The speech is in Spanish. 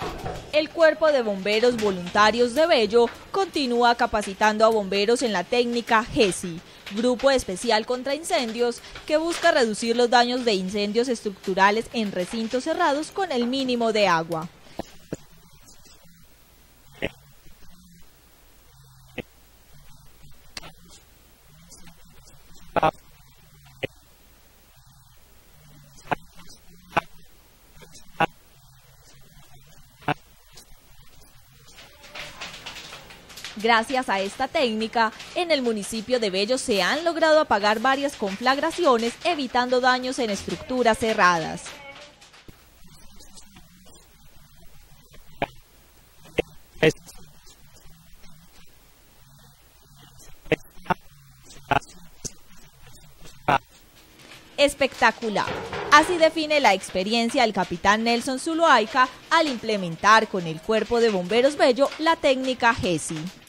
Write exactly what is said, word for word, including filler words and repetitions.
El Cuerpo de Bomberos Voluntarios de Bello continúa capacitando a bomberos en la técnica GESI, Grupo Especial contra Incendios, que busca reducir los daños de incendios estructurales en recintos cerrados con el mínimo de agua. Gracias a esta técnica, en el municipio de Bello se han logrado apagar varias conflagraciones, evitando daños en estructuras cerradas. Espectacular. Así define la experiencia el capitán Nelson Zuluaga al implementar con el Cuerpo de Bomberos Bello la técnica GESI.